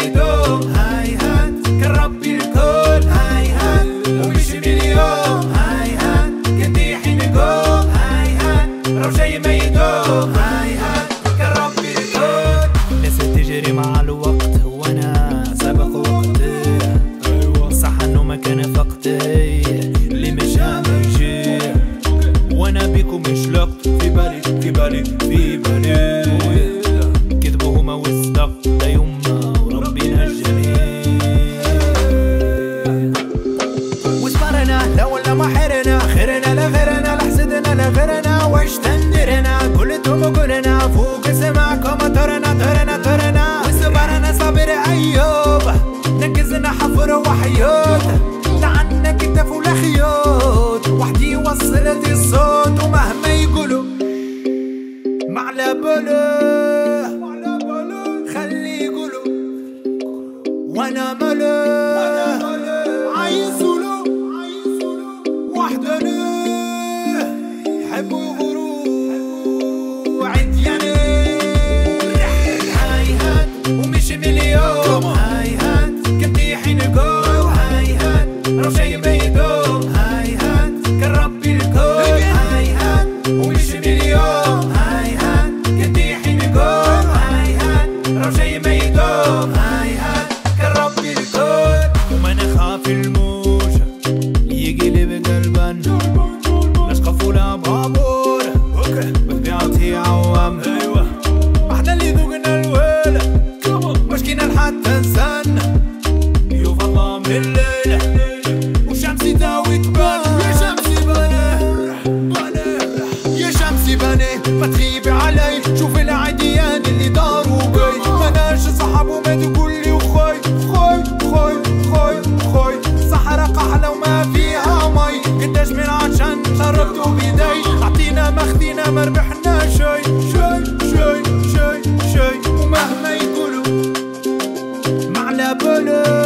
يدوم هاي هات كان ربي الكون هاي هات ومش مليون هاي هات كان ديحي نقوم هاي هات رو جاي ما يدوم هاي هات كان ربي الكون. لسه تجري مع الوقت وانا سابق وقتي، صح انه ما كان فقتي اللي مش يجي، وانا بيكم مش لقط في بالي في بالي في بالي، كذبهما والصدق لا يما وربنا الجميل. وصبرنا لا ولا ما حرنا، خيرنا لا غيرنا، لا حسدنا لا غيرنا، واش تندرنا قلتم وقلنا فوق سماكم ترنا وصبرنا صابر ايوب، نكزنا حفر وحيوت لعنا كتف ولا خيوط، وحدي وصلت الصوت ومهما يقولوا معلى بلو خلي يقولوا وانا ملو عايزولو وحدنا يحبوا يغروا عدياني هاي هات ومش مليون هاي هات كمديحي نقول هاي هات رو جاي ما يدوم هاي هات كان ربي الكون هاي هات ومش مليون هاي هات كمديحي نقول هاي هات رو جاي ما يدوم هاي هات كان ربي الكون. وما نخاف الموجة يقلب قلبا نشقف ولا بابور بطبيعتي عوام، ايوه احنا اللي ذوقنا الويلة مش كينا لحتى نستنى يوف الله من الليلة وشمسي داوي تبان يا شمسي باني يا شمسي باني ما تغيبي علي، شوف العديان اللي داروا بي مناش صحاب وما تقولي وخوي خوي خوي خوي خوي صحرا قحلة وما فيها مي، قداش من عشان شربتوا بيدي اعطينا ما خدينا ما ربحنا شي شي شي شي شي، ومهما يقولوا معلى بلو